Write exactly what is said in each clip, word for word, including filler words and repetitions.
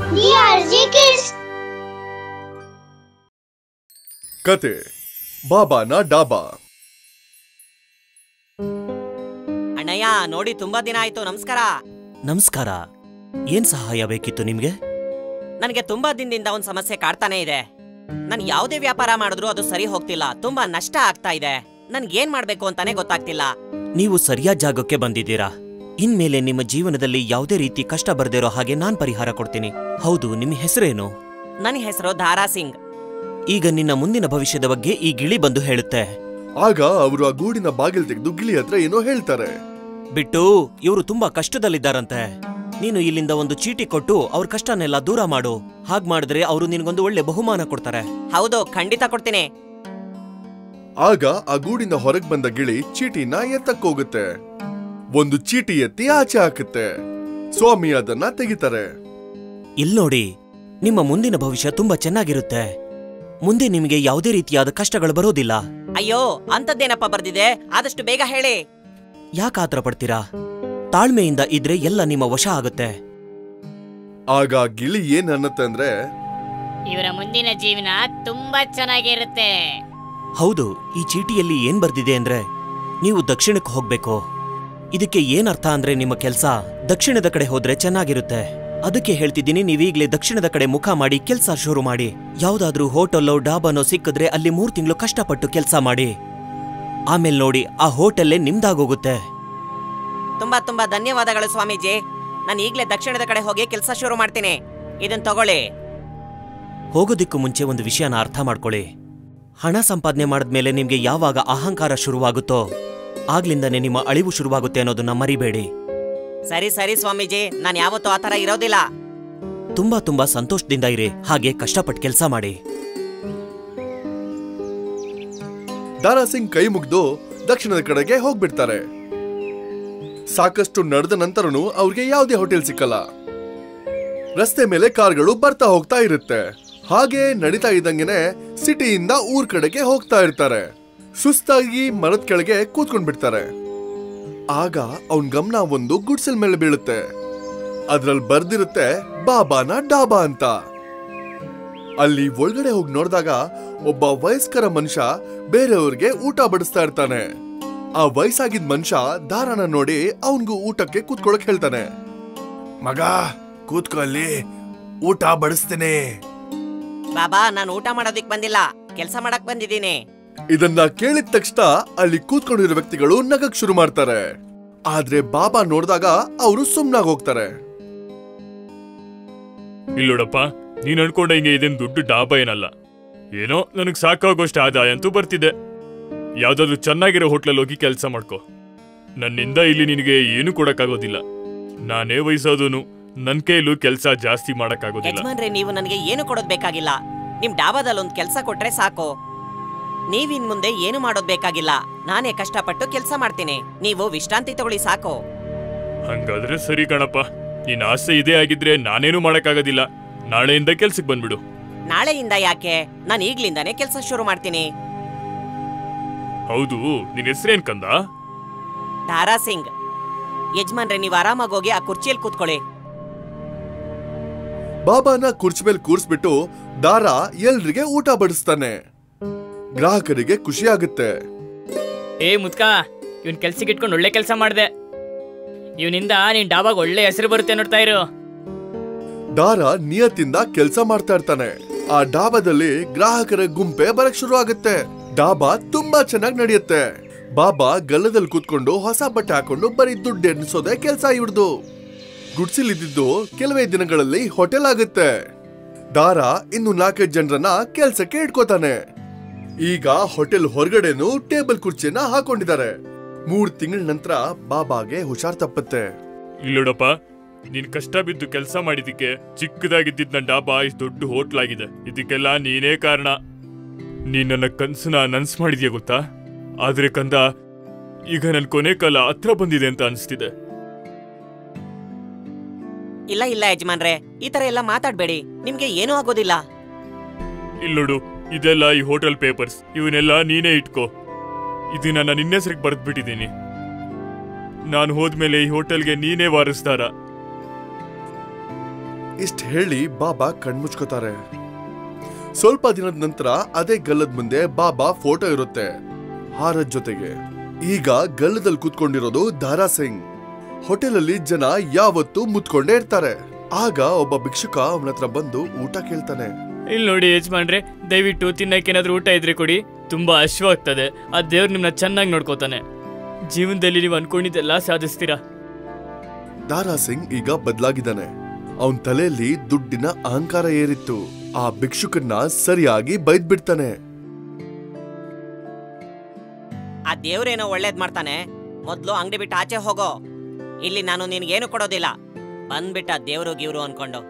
ಕತೆ ಬಾಬಾನ ಡಾಬಾ. ಅಣ್ಣಯ್ಯ ನೋಡಿ, ತುಂಬಾ ದಿನ ಆಯ್ತು. ನಮಸ್ಕಾರ. ನಮಸ್ಕಾರ. ಏನ್ ಸಹಾಯ ಬೇಕಿತ್ತು ನಿಮ್ಗೆ? ನನಗೆ ತುಂಬಾ ದಿನದಿಂದ ಒಂದ್ ಸಮಸ್ಯೆ ಕಾಡ್ತಾನೆ ಇದೆ. ನನ್ ಯಾವುದೇ ವ್ಯಾಪಾರ ಮಾಡಿದ್ರು ಅದು ಸರಿ ಹೋಗ್ತಿಲ್ಲ. ತುಂಬಾ ನಷ್ಟ ಆಗ್ತಾ ಇದೆ. ನನ್ಗೆ ಏನ್ ಮಾಡ್ಬೇಕು ಅಂತಾನೆ ಗೊತ್ತಾಗ್ತಿಲ್ಲ. ನೀವು ಸರಿಯಾದ ಜಾಗಕ್ಕೆ ಬಂದಿದ್ದೀರಾ. ಇನ್ಮೇಲೆ ನಿಮ್ಮ ಜೀವನದಲ್ಲಿ ಯಾವುದೇ ರೀತಿ ಕಷ್ಟ ಬರ್ದಿರೋ ಹಾಗೆ ನಾನ್ ಪರಿಹಾರ ಕೊಡ್ತೀನಿ. ಹೌದು, ನಿಮ್ಮ ಹೆಸರೇನು? ನನ್ನ ಹೆಸರು ದಾರಾ ಸಿಂಗ್. ಈಗ ನಿನ್ನ ಮುಂದಿನ ಭವಿಷ್ಯದ ಬಗ್ಗೆ ಈ ಗಿಳಿ ಬಂದು ಹೇಳುತ್ತೆ. ಆಗ ಅವರು ಆ ಗೂಡಿನ ಬಾಗಿಲು ತೆಗೆದು ಗಿಳಿ ಹತ್ರ ಏನೋ ಹೇಳ್ತಾರೆ. ಬಿಟ್ಟು, ಇವರು ತುಂಬಾ ಕಷ್ಟದಲ್ಲಿದ್ದಾರಂತೆ. ನೀನು ಇಲ್ಲಿಂದ ಒಂದು ಚೀಟಿ ಕೊಟ್ಟು ಅವ್ರ ಕಷ್ಟನೆಲ್ಲ ದೂರ ಮಾಡು. ಹಾಗ್ ಮಾಡಿದ್ರೆ ಅವರು ನಿನ್ಗೊಂದು ಒಳ್ಳೆ ಬಹುಮಾನ ಕೊಡ್ತಾರೆ. ಹೌದು, ಖಂಡಿತ ಕೊಡ್ತೀನಿ. ಆಗ ಆ ಗೂಡಿನ ಹೊರಗ್ ಬಂದ ಗಿಳಿ ಚೀಟಿನ ಎತ್ತಕ್ಕೋಗುತ್ತೆ. ಒಂದು ಚೀಟಿ ಎತ್ತಿ ಆಚೆ ಹಾಕುತ್ತೆ. ಸ್ವಾಮಿ ಅದನ್ನ ತೆಗಿತಾರೆ. ಇಲ್ ನೋಡಿ, ನಿಮ್ಮ ಮುಂದಿನ ಭವಿಷ್ಯ ತುಂಬಾ ಚೆನ್ನಾಗಿರುತ್ತೆ. ಮುಂದೆ ನಿಮಗೆ ಯಾವುದೇ ರೀತಿಯಾದ ಕಷ್ಟಗಳು ಬರೋದಿಲ್ಲ. ಅಯ್ಯೋ, ಅಂತದ್ದೇನಪ್ಪ ಬರ್ದಿದೆ? ಆದಷ್ಟು ಬೇಗ ಹೇಳಿ. ಯಾಕಾತ್ರ ಪಡ್ತೀರಾ? ತಾಳ್ಮೆಯಿಂದ ಇದ್ರೆ ಎಲ್ಲ ನಿಮ್ಮ ವಶ ಆಗುತ್ತೆ. ಆಗ ಗಿಳಿ ಏನ್ ಅನ್ನತ್ತೆ ಅಂದ್ರೆ, ಇವರ ಮುಂದಿನ ಜೀವನ ತುಂಬಾ ಚೆನ್ನಾಗಿರುತ್ತೆ. ಹೌದು, ಈ ಚೀಟಿಯಲ್ಲಿ ಏನ್ ಬರ್ದಿದೆ ಅಂದ್ರೆ ನೀವು ದಕ್ಷಿಣಕ್ಕೆ ಹೋಗ್ಬೇಕು. ಇದಕ್ಕೆ ಏನರ್ಥ ಅಂದ್ರೆ ನಿಮ್ಮ ಕೆಲ್ಸ ದಕ್ಷಿಣದ ಕಡೆ ಹೋದ್ರೆ ಚೆನ್ನಾಗಿರುತ್ತೆ. ಅದಕ್ಕೆ ಹೇಳ್ತಿದ್ದೀನಿ, ನೀವೀಗ್ಲೇ ದಕ್ಷಿಣದ ಕಡೆ ಮುಖ ಮಾಡಿ ಕೆಲ್ಸ ಶುರು ಮಾಡಿ. ಯಾವ್ದಾದ್ರೂ ಹೋಟೆಲ್ಲೋ ಡಾಬಾನೋ ಸಿಕ್ಕಿದ್ರೆ ಅಲ್ಲಿ ಮೂರ್ ತಿಂಗಳು ಕಷ್ಟಪಟ್ಟು ಕೆಲ್ಸ ಮಾಡಿ. ಆಮೇಲೆ ನೋಡಿ, ಆ ಹೋಟೆಲ್ಲೇ ನಿಮ್ದಾಗೋಗುತ್ತೆ. ತುಂಬಾ ತುಂಬಾ ಧನ್ಯವಾದಗಳು ಸ್ವಾಮೀಜಿ. ನಾನು ಈಗ್ಲೇ ದಕ್ಷಿಣದ ಕಡೆ ಹೋಗಿ ಕೆಲಸ ಶುರು ಮಾಡ್ತೀನಿ. ಇದನ್ ತಗೊಳ್ಳಿ. ಹೋಗೋದಿಕ್ಕೂ ಮುಂಚೆ ಒಂದು ವಿಷಯನ ಅರ್ಥ ಮಾಡ್ಕೊಳ್ಳಿ. ಹಣ ಸಂಪಾದನೆ ಮಾಡಿದ್ಮೇಲೆ ನಿಮ್ಗೆ ಯಾವಾಗ ಅಹಂಕಾರ ಶುರುವಾಗುತ್ತೋ ಆಗ್ಲಿಂದನೇ ನಿಮ್ಮ ಅಳಿವು ಶುರುವಾಗುತ್ತೆ ಅನ್ನೋದನ್ನ ಮರಿಬೇಡಿ. ಸರಿ ಸರಿ ಸ್ವಾಮೀಜಿ, ನಾನು ಯಾವತ್ತೂ ಆತರ ಇರೋದಿಲ್ಲ. ತುಂಬಾ ತುಂಬಾ ಸಂತೋಷದಿಂದ ಇರಿ. ಹಾಗೆ ಕಷ್ಟಪಟ್ಟು ಕೆಲಸ ಮಾಡಿ. ದಾರಾ ಸಿಂಗ್ ಕೈ ಮುಗ್ದು ದಕ್ಷಿಣದ ಕಡೆಗೆ ಹೋಗ್ಬಿಡ್ತಾರೆ. ಸಾಕಷ್ಟು ನಡೆದ ನಂತರನೂ ಅವ್ರಿಗೆ ಯಾವುದೇ ಹೋಟೆಲ್ ಸಿಕ್ಕಲ್ಲ. ರಸ್ತೆ ಮೇಲೆ ಕಾರ್ಗಳು ಬರ್ತಾ ಹೋಗ್ತಾ ಇರುತ್ತೆ. ಹಾಗೆ ನಡೀತಾ ಇದ್ದಂಗೆನೆ ಸಿಟಿಯಿಂದ ಊರ್ ಕಡೆಗೆ ಹೋಗ್ತಾ ಇರ್ತಾರೆ. ಸುಸ್ತಾಗಿ ಮರದ ಕೆಳಗೆ ಕೂತ್ಕೊಂಡ್ ಬಿಡ್ತಾರೆ. ಆಗ ಅವನ್ ಗಮನ ಒಂದು ಗುಡ್ಸಲ್ ಮೇಲೆ ಬೀಳುತ್ತೆ. ಅದ್ರಲ್ಲಿ ಬರ್ದಿರುತ್ತೆ ಬಾಬಾನ ಡಾಬಾ ಅಂತ. ಅಲ್ಲಿ ಒಳಗಡೆ ಹೋಗಿ ನೋಡಿದಾಗ ಒಬ್ಬ ವಯಸ್ಕರ ಮನುಷ್ಯ ಬೇರೆಯವ್ರಿಗೆ ಊಟ ಬಡಿಸ್ತಾ ಇರ್ತಾನೆ. ಆ ವಯಸ್ಸಾಗಿದ್ ಮನುಷ್ಯ ದಾರಾನ ನೋಡಿ ಅವನ್ಗೂ ಊಟಕ್ಕೆ ಕೂತ್ಕೊಳಕ್ ಹೇಳ್ತಾನೆ. ಮಗ, ಕೂತ್ಕೊ, ಅಲ್ಲಿ ಊಟ ಬಡಿಸ್ತೀನಿ. ಬಾಬಾ, ನಾನು ಊಟ ಮಾಡೋದಿಕ್ ಬಂದಿಲ್ಲ, ಕೆಲಸ ಮಾಡಕ್ ಬಂದಿದ್ದೀನಿ. ಇದನ್ನ ಕೇಳಿದ ತಕ್ಷಣ ಅಲ್ಲಿ ಕೂತ್ಕೊಂಡಿರೋ ವ್ಯಕ್ತಿಗಳು ನಗಕ್ ಶುರು ಮಾಡ್ತಾರೆ. ಆದ್ರೆ ಬಾಬಾ ನೋಡಿದಾಗ ಅವರು ಸುಮ್ನಾಗ್ ಹೋಗ್ತಾರೆ. ಇಲ್ಲೋಡಪ್ಪ, ನೀನ್ ಅನ್ಕೊಂಡ ಹಿಂಗೆ ಇದೇನ್ ದುಡ್ಡು ಡಾಬಾ ಏನಲ್ಲ. ಏನೋ ನನಗ್ ಸಾಕಾಗೋಷ್ಟು ಆದಾಯ ಅಂತೂ ಬರ್ತಿದೆ. ಯಾವ್ದಾದ್ರು ಚೆನ್ನಾಗಿರೋ ಹೋಟ್ಲಲ್ಲಿ ಹೋಗಿ ಕೆಲಸ ಮಾಡ್ಕೋ. ನನ್ನಿಂದ ಇಲ್ಲಿ ನಿನಗೆ ಏನು ಕೊಡಕ್ಕಾಗೋದಿಲ್ಲ. ನಾನೇ ವಯಸ್ಸಾದೋನು, ನನ್ ಕೈಲೂ ಕೆಲ್ಸ ಜಾಸ್ತಿ ಮಾಡಕ್ಕಾಗೋದಿಲ್ಲ. ಯಜಮಾನ್ರೆ, ನೀವು ನನಗೆ ಏನು ಕೊಡೋದ್ ಬೇಕಾಗಿಲ್ಲ. ನಿಮ್ ಡಾಬಾದಲ್ಲಿ ಒಂದ್ ಕೆಲ್ಸ ಕೊಟ್ರೆ ಸಾಕು. ನೀವಿನ್ ಮುಂದೆ ಏನು ಮಾಡೋದ್ ಬೇಕಾಗಿಲ್ಲ. ನಾನೇ ಕಷ್ಟಪಟ್ಟು ಕೆಲ್ಸ ಮಾಡ್ತೀನಿ. ನೀವು ವಿಶ್ರಾಂತಿ ತಗೊಳ್ಳಿ ಸಾಕು. ಹಂಗಾದ್ರೆ ಸರಿ ಕಣಪ್ಪ. ನಿನ್ ಆಸೆ ಇದೇ ಆಗಿದ್ರೆ ನಾನೇನು ಮಾಡಕ್ಕಾಗೋದಿಲ್ಲ. ನಾಳೆಯಿಂದ ಕೆಲ್ಸಕ್ ಬಂದ್ಬಿಡು. ನಾಳೆಯಿಂದ ಯಾಕೆ? ನಾನು ಈಗ್ಲಿಂದಾನೇ ಕೆಲ್ಸ ಶುರು ಮಾಡ್ತೀನಿ. ಹೌದು, ನಿನ್ ಹೆಸರೇನ್ ಕಂದ? ದಾರಾ ಸಿಂಗ್. ಯಜಮಾನ್ರೆ, ನೀವು ಆರಾಮಾಗಿ ಹೋಗಿ ಆ ಕುರ್ಚಿಯಲ್ಲಿ ಕೂತ್ಕೊಳ್ಳಿ. ಬಾಬಾನ ಕುರ್ಚಿ ಮೇಲೆ ಕೂರ್ಸ್ಬಿಟ್ಟು ದಾರಾ ಎಲ್ರಿಗೆ ಊಟ ಬಡಿಸ್ತಾನೆ. ಗ್ರಾಹಕರಿಗೆ ಖುಷಿ ಆಗುತ್ತೆ. ಏ ಮುದ್ಕ, ಇವನ್ ಕೆಲ್ಸಕ್ಕೆ ಇಟ್ಕೊಂಡು ಒಳ್ಳೆ ಕೆಲಸ ಮಾಡ್ದೆ. ಇವನಿಂದ ನೀನ್ ಡಾಬಾಗ್ ಒಳ್ಳೆ ಹೆಸರು ಬರುತ್ತೆ, ನೋಡ್ತಾ ಇರು. ದಾರಾ ನಿಯತ್ತಿಂದ ಕೆಲ್ಸ ಮಾಡ್ತಾ ಇರ್ತಾನೆ. ಆ ಡಾಬಾದಲ್ಲಿ ಗ್ರಾಹಕರ ಗುಂಪೆ ಬರಕ್ ಶುರು ಆಗುತ್ತೆ. ಡಾಬಾ ತುಂಬಾ ಚೆನ್ನಾಗಿ ನಡೆಯುತ್ತೆ. ಬಾಬಾ ಗಲ್ಲದಲ್ಲಿ ಕೂತ್ಕೊಂಡು ಹೊಸ ಬಟ್ಟೆ ಹಾಕೊಂಡು ಬರೀ ದುಡ್ಡು ಎಣಿಸೋದೆ ಕೆಲ್ಸ ಇವ್ರದು. ಗುಡ್ಸಿಲಿದ್ದು ಕೆಲವೇ ದಿನಗಳಲ್ಲಿ ಹೋಟೆಲ್ ಆಗುತ್ತೆ. ದಾರಾ ಇನ್ನು ನಾಲ್ಕೈದು ಜನರನ್ನ ಕೆಲ್ಸಕ್ಕೆ ಇಟ್ಕೋತಾನೆ. ಈಗ ಹೋಟೆಲ್ ಹೊರಗಡೆನೂ ಟೇಬಲ್ ಕುರ್ಚಿಯನ್ನ ಹಾಕೊಂಡಿದ್ದಾರೆ. ಮೂರ್ ತಿಂಗಳ ನಂತರ ಬಾಬಾಗೆ ಹುಷಾರ್ ತಪ್ಪತ್ತೆ. ಇಲ್ಲೋಡಪ್ಪ, ನೀನ್ ಕಷ್ಟ ಬಿದ್ದು ಕೆಲಸ ಮಾಡಿದಕ್ಕೆ ಚಿಕ್ಕದಾಗಿದ್ದಿದ್ ನನ್ ಡಾಬಾ ಇಷ್ಟು ದೊಡ್ಡ ಹೋಟ್ಲ್ ಆಗಿದೆ. ಇದಕ್ಕೆಲ್ಲ ನೀನೇ ಕಾರಣ. ನೀನ್ ನನ್ನ ಕನ್ಸನ್ನ ನನ್ಸ್ ಮಾಡಿದ್ಯಾ ಗೊತ್ತಾ? ಆದ್ರೆ ಕಂದ, ಈಗ ನನ್ ಕೊನೆ ಕಾಲ ಹತ್ರ ಬಂದಿದೆ ಅಂತ ಅನ್ಸ್ತಿದೆ. ಇಲ್ಲ ಇಲ್ಲ ಯಜಮಾನ್ರೆ, ಈ ತರ ಎಲ್ಲ ಮಾತಾಡ್ಬೇಡಿ. ನಿಮ್ಗೆ ಏನೂ ಆಗೋದಿಲ್ಲ. ಇಲ್ಲೋಡು, ಇದೆಲ್ಲ ಈ ಹೋಟೆಲ್ ಪೇಪರ್ಸ್. ಇವನ್ನೆಲ್ಲ ನೀನೇ ಇಟ್ಕೋ. ಇದನ್ನ ನಾನು ನಿನ್ನ ಹೆಸರಿಗೆ ಬರೆದ್ಬಿಟ್ಟಿದ್ದೀನಿ. ನಾನು ಹೋದ್ಮೇಲೆ ಈ ಹೋಟೆಲ್ಗೆ ನೀನೇ ವಾರಸ್ದಾರ. ಇಷ್ಟ ಹೇಳಿ ಬಾಬಾ ಕಣ್ಮುಚ್ಕೋತಾರೆ. ಸ್ವಲ್ಪ ದಿನದ ನಂತರ ಅದೇ ಗಲ್ಲದ ಮುಂದೆ ಬಾಬಾ ಫೋಟೋ ಇರುತ್ತೆ ಹಾರದ ಜೊತೆಗೆ. ಈಗ ಗಲ್ಲದಲ್ಲಿ ಕೂತ್ಕೊಂಡಿರೋದು ದಾರಾ ಸಿಂಗ್. ಹೋಟೆಲಲ್ಲಿ ಜನ ಯಾವತ್ತೂ ಮುತ್ಕೊಂಡೇ ಇರ್ತಾರೆ. ಆಗ ಒಬ್ಬ ಭಿಕ್ಷುಕ ಅವನ ಹತ್ರ ಬಂದು ಊಟ ಕೇಳ್ತಾನೆ. ಇಲ್ಲಿ ನೋಡಿ ಯಜಮಾನ್ರೆ, ದಯವಿಟ್ಟು ತಿನ್ನಕ್ಕೇನಾದ್ರೂ ಊಟ ಇದ್ರೆ ಕೊಡಿ, ತುಂಬಾ ಹಶ್ವಾಗ್ತದೆ. ಆ ದೇವ್ರು ನಿಮ್ನ ಚೆನ್ನಾಗಿ ನೋಡ್ಕೋತಾನೆ. ಜೀವನದಲ್ಲಿ ನೀವು ಅನ್ಕೊಂಡಿದ್ದೆಲ್ಲ ಸಾಧಿಸ್ತೀರಾ. ದಾರಾ ಸಿಂಗ್ ಈಗ ಬದಲಾಗಿದ್ದಾನೆ. ಅವನ್ ತಲೆಯಲ್ಲಿ ದುಡ್ಡಿನ ಅಹಂಕಾರ ಏರಿತ್ತು. ಆ ಭಿಕ್ಷುಕನ್ನ ಸರಿಯಾಗಿ ಬೈದ್ ಬಿಡ್ತಾನೆ. ಆ ದೇವ್ರೇನೋ ಒಳ್ಳೇದ್ ಮಾಡ್ತಾನೆ, ಮೊದ್ಲು ಅಂಗಡಿ ಬಿಟ್ಟು ಆಚೆ ಹೋಗೋ. ಇಲ್ಲಿ ನಾನು ನಿನ್ಗೇನು ಕೊಡೋದಿಲ್ಲ. ಬಂದ್ಬಿಟ್ಟ ದೇವ್ರು ಗೀವ್ರು ಅನ್ಕೊಂಡು.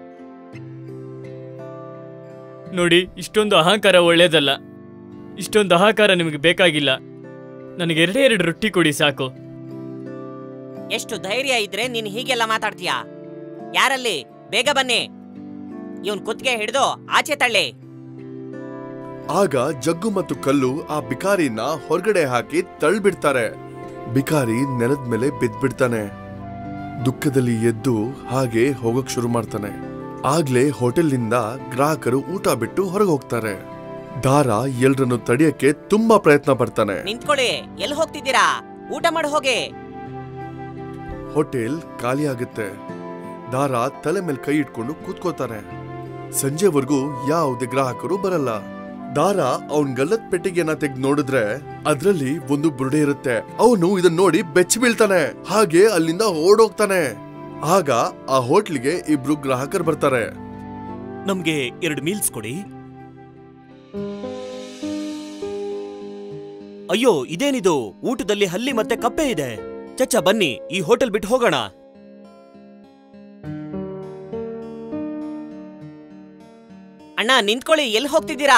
ನೋಡಿ, ಇಷ್ಟೊಂದು ಅಹಂಕಾರ ಒಳ್ಳೇದಲ್ಲ. ಇಷ್ಟೊಂದು ಅಹಂಕಾರ ನಿಮಗೆ ಬೇಕಾಗಿಲ್ಲ. ನನಗೆ ಎರಡೇ ಎರಡು ರೊಟ್ಟಿ ಕೊಡಿ ಸಾಕು. ಎಷ್ಟು ಧೈರ್ಯ ಇದ್ರೆ ನೀನ್ ಹೀಗೆಲ್ಲ ಮಾತಾಡ್ತೀಯಾ? ಯಾರಲ್ಲಿ? ಬೇಗ ಬನ್ನಿ, ಇವನ್ ಕುತ್ತಿಗೆ ಹಿಡಿದು ಆಚೆ ತಳ್ಳಿ. ಆಗ ಜಗ್ಗು ಮತ್ತು ಕಲ್ಲು ಆ ಬಿಕಾರಿನ ಹೊರಗಡೆ ಹಾಕಿ ತಳ್ಳಿಬಿಡ್ತಾರೆ. ಬಿಕಾರಿ ನೆಲದ ಮೇಲೆ ಬಿದ್ದ್ಬಿಡ್ತಾನೆ. ದುಃಖದಲ್ಲಿ ಎದ್ದು ಹಾಗೆ ಹೋಗಕ್ ಶುರು ಮಾಡ್ತಾನೆ. ಆಗ್ಲೇ ಹೋಟೆಲ್ನಿಂದ ಗ್ರಾಹಕರು ಊಟ ಬಿಟ್ಟು ಹೊರಗೆ ಹೋಗ್ತಾರೆ. ದಾರಾ ಎಲ್ರನ್ನು ತಡೆಯಕ್ಕೆ ತುಂಬಾ ಪ್ರಯತ್ನ ಪಡ್ತಾನೆ. ನಿಂತ್ಕೊಳ್ಳಿ, ಎಲ್ಲಿ ಹೋಗ್ತಿದ್ದೀರಾ? ಊಟ ಮಾಡಿ ಹೋಗಿ. ಹೋಟೆಲ್ ಖಾಲಿ ಆಗುತ್ತೆ. ದಾರಾ ತಲೆ ಮೇಲೆ ಕೈ ಇಟ್ಕೊಂಡು ಕೂತ್ಕೋತಾನೆ. ಸಂಜೆವರೆಗೂ ಯಾವುದೇ ಗ್ರಾಹಕರು ಬರಲ್ಲ. ದಾರಾ ಅವನ್ ಗಲ್ಲತ್ ಪೆಟ್ಟಿಗೆನ ತೆಗೆದು ನೋಡಿದ್ರೆ ಅದ್ರಲ್ಲಿ ಒಂದು ಬುರುಡೆ ಇರುತ್ತೆ. ಅವನು ಇದನ್ನ ನೋಡಿ ಬೆಚ್ಚಿ ಬೀಳ್ತಾನೆ. ಹಾಗೆ ಅಲ್ಲಿಂದ ಓಡೋಗ್ತಾನೆ. ಆಗ ಆ ಹೋಟ್ಲಿಗೆ ಇಬ್ರು ಗ್ರಾಹಕರು ಬರ್ತಾರೆ. ನಮ್ಗೆ ಎರಡು ಮೀಲ್ಸ್ ಕೊಡಿ. ಅಯ್ಯೋ, ಇದೇನಿದು? ಊಟದಲ್ಲಿ ಹಲ್ಲಿ ಮತ್ತೆ ಕಪ್ಪೆ ಇದೆ. ಚಚ್ಚ, ಬನ್ನಿ ಈ ಹೋಟೆಲ್ ಬಿಟ್ಟು ಹೋಗೋಣ. ಅಣ್ಣ ನಿಂತ್ಕೊಳ್ಳಿ, ಎಲ್ಲಿ ಹೋಗ್ತಿದ್ದೀರಾ?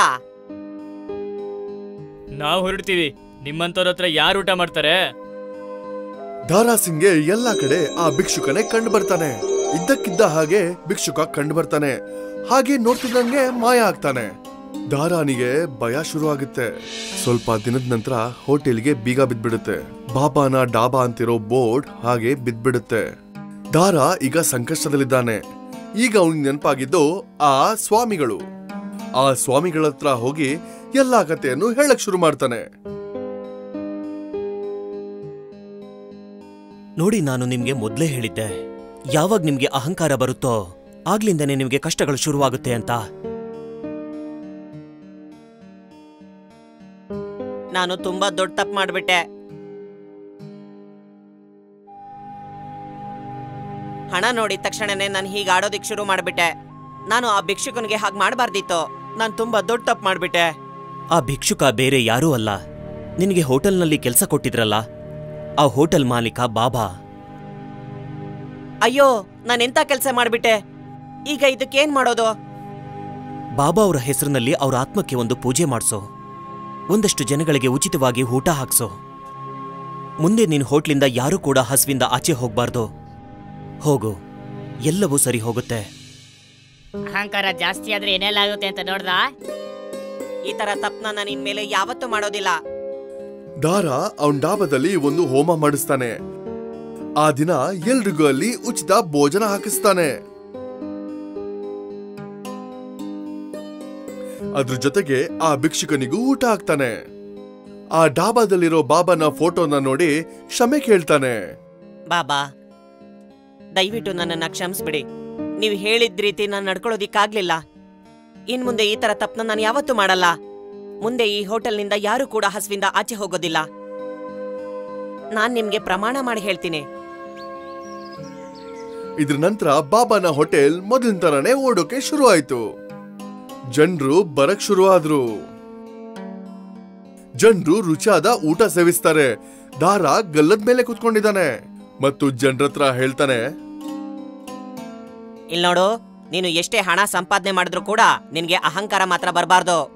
ನಾವು ಹೊರಡ್ತೀವಿ. ನಿಮ್ಮಂತವ್ರ ಹತ್ರ ಯಾರು ಊಟ ಮಾಡ್ತಾರೆ? ದಾರಾ ಸಿಂಗ್ಗೆ ಎಲ್ಲಾ ಕಡೆ ಆ ಭಿಕ್ಷುಕನೇ ಕಂಡು ಬರ್ತಾನೆ. ಇದ್ದಕ್ಕಿದ್ದ ಹಾಗೆ ಭಿಕ್ಷುಕ ಕಂಡು ಬರ್ತಾನೆ. ಹಾಗೆ ನೋಡ್ತಿದ್ದಂಗೆ ಮಾಯ ಆಗ್ತಾನೆ. ದಾರಾನಿಗೆ ಭಯ ಶುರು ಆಗುತ್ತೆ. ಸ್ವಲ್ಪ ದಿನದ ನಂತರ ಹೋಟೆಲ್ಗೆ ಬೀಗ ಬಿದ್ಬಿಡುತ್ತೆ. ಬಾಬಾನ ಡಾಬಾ ಅಂತಿರೋ ಬೋರ್ಡ್ ಹಾಗೆ ಬಿದ್ಬಿಡುತ್ತೆ. ದಾರಾ ಈಗ ಸಂಕಷ್ಟದಲ್ಲಿದ್ದಾನೆ. ಈಗ ಅವನಿಗೆ ನೆನಪಾಗಿದ್ದು ಆ ಸ್ವಾಮಿಗಳು. ಆ ಸ್ವಾಮಿಗಳ ಹತ್ರ ಹೋಗಿ ಎಲ್ಲಾ ಕಥೆಯನ್ನು ಹೇಳಕ್ ಶುರು ಮಾಡ್ತಾನೆ. ನೋಡಿ, ನಾನು ನಿಮ್ಗೆ ಮೊದ್ಲೇ ಹೇಳಿದ್ದೆ, ಯಾವಾಗ ನಿಮ್ಗೆ ಅಹಂಕಾರ ಬರುತ್ತೋ ಆಗ್ಲಿಂದನೇ ನಿಮ್ಗೆ ಕಷ್ಟಗಳು ಶುರುವಾಗುತ್ತೆ ಅಂತ. ನಾನು ತುಂಬಾ ದೊಡ್ಡ ತಪ್ಪು ಮಾಡ್ಬಿಟ್ಟೆ. ಹಣ ನೋಡಿದ ತಕ್ಷಣನೇ ನಾನು ಹೀಗೆ ಆಡೋದಿಕ್ ಶುರು ಮಾಡ್ಬಿಟ್ಟೆ. ನಾನು ಆ ಭಿಕ್ಷುಕನಿಗೆ ಹಾಗೆ ಮಾಡಬಾರ್ದಿತ್ತು. ನಾನು ತುಂಬಾ ದೊಡ್ಡ ತಪ್ಪು ಮಾಡ್ಬಿಟ್ಟೆ. ಆ ಭಿಕ್ಷುಕ ಬೇರೆ ಯಾರೂ ಅಲ್ಲ, ನಿನಗೆ ಹೋಟೆಲ್ನಲ್ಲಿ ಕೆಲಸ ಕೊಟ್ಟಿದ್ರಲ್ಲ ಆ ಹೋಟೆಲ್ ಮಾಲೀಕ ಬಾಬಾ. ಅಯ್ಯೋ, ನಾನೆಂತ ಕೆಲಸ ಮಾಡ್ಬಿಟ್ಟೆ. ಈಗ ಇದಕ್ಕೇನ್ ಮಾಡೋದು? ಬಾಬಾ ಅವರ ಹೆಸರಿನಲ್ಲಿ ಅವ್ರ ಆತ್ಮಕ್ಕೆ ಒಂದು ಪೂಜೆ ಮಾಡಿಸೋ. ಒಂದಷ್ಟು ಜನಗಳಿಗೆ ಉಚಿತವಾಗಿ ಊಟ ಹಾಕ್ಸೋ. ಮುಂದೆ ನಿನ್ ಹೋಟ್ಲಿಂದ ಯಾರೂ ಕೂಡ ಹಸುವಿಂದ ಆಚೆ ಹೋಗ್ಬಾರ್ದು. ಹೋಗು, ಎಲ್ಲವೂ ಸರಿ ಹೋಗುತ್ತೆ. ಅಹಂಕಾರ ಜಾಸ್ತಿ ಆದ್ರೆ ಏನೆಲ್ಲ ಆಗುತ್ತೆ ಅಂತ ನೋಡ್ದ? ಈ ತರ ತಪ್ಪನ ನಾನು ಇನ್ಮೇಲೆ ಯಾವತ್ತೂ ಮಾಡೋದಿಲ್ಲ. ದಾರಾ ಅವನ್ ಡಾಬಾದಲ್ಲಿ ಒಂದು ಹೋಮ ಮಾಡಿಸ್ತಾನೆ. ಆ ದಿನ ಎಲ್ರಿಗೂ ಅಲ್ಲಿ ಉಚಿತ ಭೋಜನ ಹಾಕಿಸ್ತಾನೆ. ಅದ್ರ ಜೊತೆಗೆ ಆ ಭಿಕ್ಷುಕನಿಗೂ ಊಟ ಹಾಕ್ತಾನೆ. ಆ ಡಾಬಾದಲ್ಲಿರೋ ಬಾಬಾನ ಫೋಟೋನ ನೋಡಿ ಕ್ಷಮೆ ಕೇಳ್ತಾನೆ. ಬಾಬಾ, ದಯವಿಟ್ಟು ನನ್ನನ್ನ ಕ್ಷಮಿಸ್ಬಿಡಿ. ನೀವು ಹೇಳಿದ ರೀತಿ ನಾನು ನಡ್ಕೊಳ್ಳೋದಿಕ್ಕಾಗ್ಲಿಲ್ಲ. ಇನ್ ಮುಂದೆ ಈ ತರ ತಪ್ಪನ ನಾನು ಯಾವತ್ತೂ ಮಾಡಲ್ಲ. ಮುಂದೆ ಈ ಹೋಟೆಲ್ನಿಂದ ಯಾರು ಕೂಡ ಹಸುವಿಂದ ಆಚೆ ಹೋಗೋದಿಲ್ಲ. ನಾನ್ ನಿಮ್ಗೆ ಪ್ರಮಾಣ ಮಾಡಿ ಹೇಳ್ತೀನಿ. ಇದ್ರ ನಂತರ ಬಾಬಾನ ಹೋಟೆಲ್ ಮೊದಲಿನ ತರನೇ ಓಡೋಕೆ ಶುರು ಆಯ್ತು. ಜನರು ಬರಕ್ ಶುರು ಆದ್ರು. ಜನರು ರುಚಿಯಾದ ಊಟ ಸೇವಿಸ್ತಾರೆ. ದಾರಾ ಗಲ್ಲದ ಮೇಲೆ ಕುತ್ಕೊಂಡಿದ್ದಾನೆ ಮತ್ತು ಜನರತ್ರ ಹೇಳ್ತಾನೆ, ಇಲ್ ನೋಡು, ನೀನು ಎಷ್ಟೇ ಹಣ ಸಂಪಾದನೆ ಮಾಡಿದ್ರು ಕೂಡ ನಿನ್ಗೆ ಅಹಂಕಾರ ಮಾತ್ರ ಬರಬಾರ್ದು.